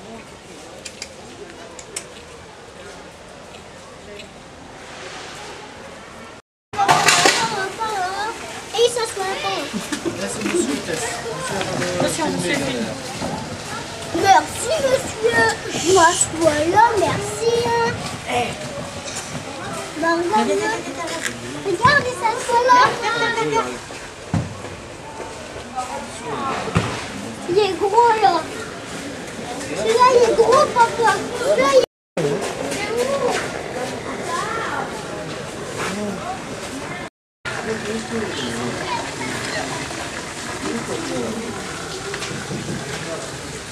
Et il s'assoit pas. Là, c'est monsieur Tess. Monsieur Merci, monsieur. Moi, je vois là, merci. Regarde, il s'assoit là. Il est gros, là. Celui-là, il est gros, papa. Celui-là, il est gros.